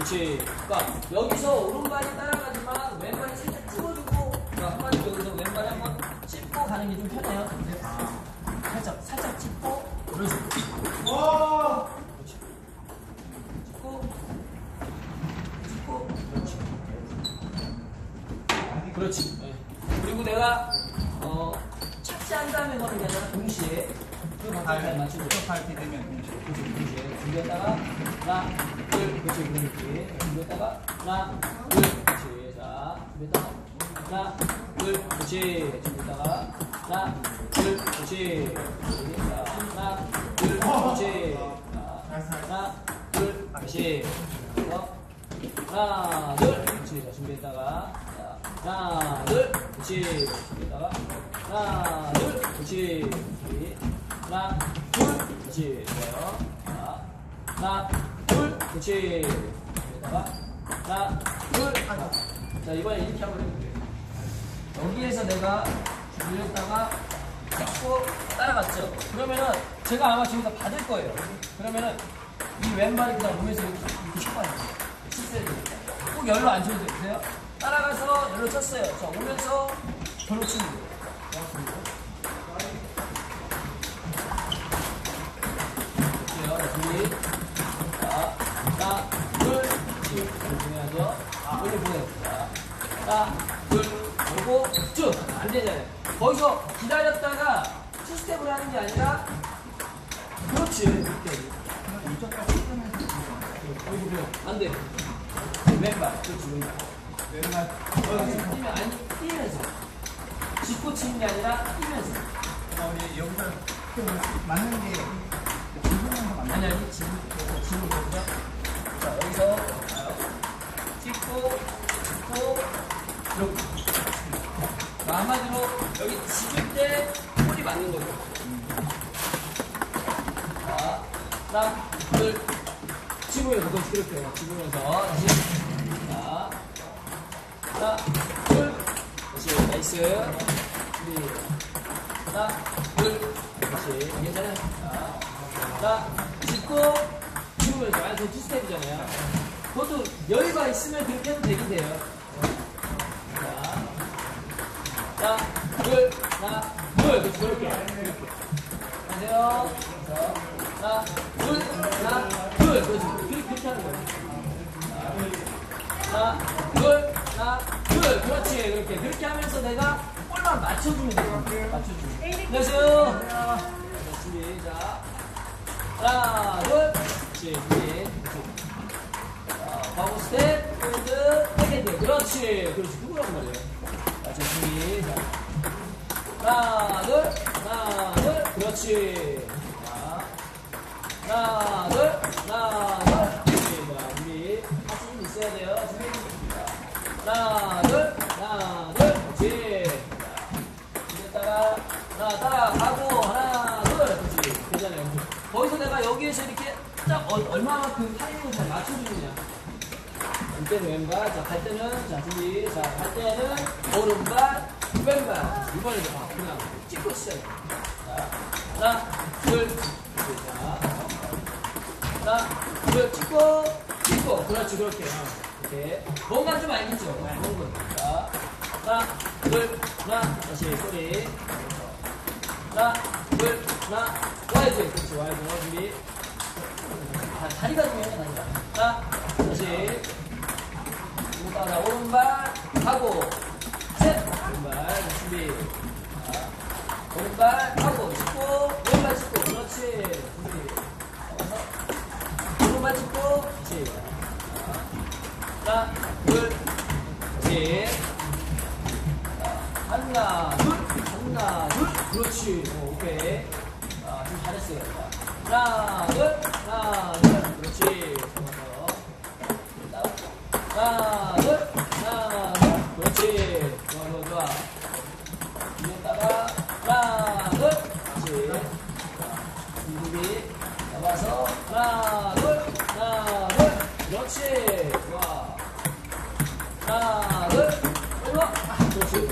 그렇지. 그러니까 여기서 오른발이 따라가지만 왼발이 살짝 찝어주고, 한마디로 여기서 왼발이 한번 찝고 가는 게 좀 편해요. 살짝 찝고, 그렇지. 그렇지. 네. 그리고 내가 착지한 다음에 거는 게 아니라 동시에 그 방향을 맞추고 이렇게 되면 동시에 동시에 준비했다가 하나 둘 그렇지 그런 느낌 준비했다가 하나 둘 그렇지 자 준비했다가 하나 둘 그렇지 준비했다가 하나 둘 그렇지 자 하나 둘 그렇지 하나 둘 그렇지 하나 둘 그렇지 자 준비했다가 하나, 둘, 그렇지. 준비했다가 하나, 둘, 그렇지. 하나, 둘, 그렇지. 좋아요. 하나, 둘, 그렇지. 준비했다가 하나, 둘. 자, 이번에 이렇게 한번 해볼게요. 여기에서 내가 준비했다가 잡고 따라갔죠. 그러면은 제가 아마 저기서 받을 거예요. 그러면은 이 왼발이 그냥 몸에서 이렇게 쳐봐요. 쳤어야 되니까. 꼭 열로 안 쳐도 되세요. 따라가서 열로 쳤어요. 자, 오면서 별로 치는 거예요. 준비. 자, 하나, 둘, 조심해야죠. 멀리 보내요. 자, 하나, 둘, 그리고 쭉. 안 되잖아요. 거기서 기다렸다가 투스텝을 하는 게 아니라, 그렇지. 이렇게. 안 돼. 왼발. 그렇지, 왼발. 뛰면 아니 뛰면서 짚고 치는 게 아니라 뛰면서. 우리 여기서 맞는 게 지금 맞는 아니 지금 보죠. 자 여기서 짚고 이렇게. 한마디로 여기 짚을 때 홀이 맞는 거죠. 자 하나 둘 짚으면서 그렇게 짚으면서 다시. 자 하나, 둘, 그렇지, 나이스. 준비. 하나, 둘, 그렇지, 괜찮아요. 하나, 짚고, 짚으면서 완전 투스텝이잖아요. 그것도 여유가 있으면 그렇게 해도 되긴 돼요. 자, 하나, 둘, 하나, 둘, 그렇지, 그렇게. 안녕하세요. 하나, 둘, 하나, 둘, 그렇지, 그렇게 하는 거예요. 하나, 둘, 하나, 둘, 그렇지, 그렇게 하면서 내가 볼만 맞춰주면 돼요. 맞춰주면. 안녕하세요. 자, 준비, 자, 하나, 둘, 그렇지, 준비. 자, 바보 스텝, 폴드, 백핸드, 그렇지, 누구라고 말해요? 자, 준비, 자, 하나, 둘, 그렇지. 자, 하나, 둘, 그렇지. 자, 준비, 같이 있어야 돼요. 준비. 하나, 둘, 그렇지. 이랬다가, 따라가고, 하나, 둘, 그렇지. 괜찮아요. 거기서 내가 여기에서 이렇게 딱 얼마만큼 타이밍을 잘 맞춰주느냐. 이때는 왼발, 자, 갈 때는, 자, 준비. 자, 갈 때는 오른발, 왼발. 이번에는 그냥 찍고 치자요. 자, 하나, 둘, 그렇지. 자, 하나, 둘, 찍고, 그렇지, 그렇게. 이렇게. 뭔가 좀 알겠죠? 뭔가. 자, 하나, 둘, 다시 꼬리. 하나, 둘, 와이드. 그렇지, 와이드. 준비. 다리가 중요해, 다리가. 하나, 다시. 따라, 오른발, 하고, 셋. 오른발, 준비. 자, 오른발, 하고, 짚고, 왼발 짚고, 그렇지. 준비. 오른발 짚고, 그렇지. 하나, 둘, 셋. 하나, 둘, 그렇지. 오케이. 좀 잘했어요. 하나, 둘, 그렇지. 하나, 둘, 그렇지. 좋아. 이랬다가, 하나, 둘, 그렇지. 준비. 잡아서, 하나, 둘, 그렇지. 좋아. 하나, 둘, 그렇지.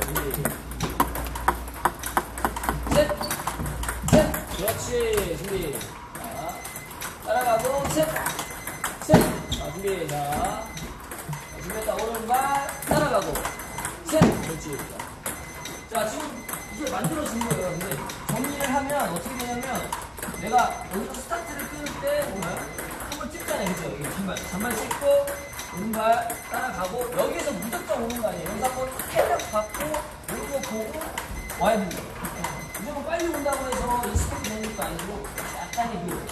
셋, 그렇지. 준비. 자, 따라가고, 셋. 자, 준비. 자, 준비했다. 오른발 따라가고. 셋. 그렇지. 자, 지금 이게 만들어진 거예요. 근데 정리를 하면 어떻게 되냐면 내가 여기서 스타트를 끊을 때 한번 찍잖아요. 그죠? 이게 잔발 찍고 오른발 따라가고 여기에서 무조건 오는 거 아니에요. 여기서 한번 탄력 받고 오는 거 보고 와야 됩니다. 무조건 빨리 온다고 해서 이 스텝이 되는 거 아니고 약간의 그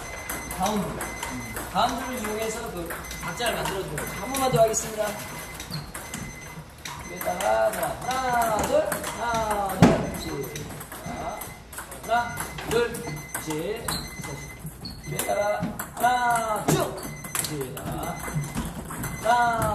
바운드를 이용해서 그 박자를 만들어주는 거죠. 한 번만 더 하겠습니다. 여기다가 하나 둘 그렇지. 하나 둘 그렇지. 여기다가 하나 쭉 그렇지. 하나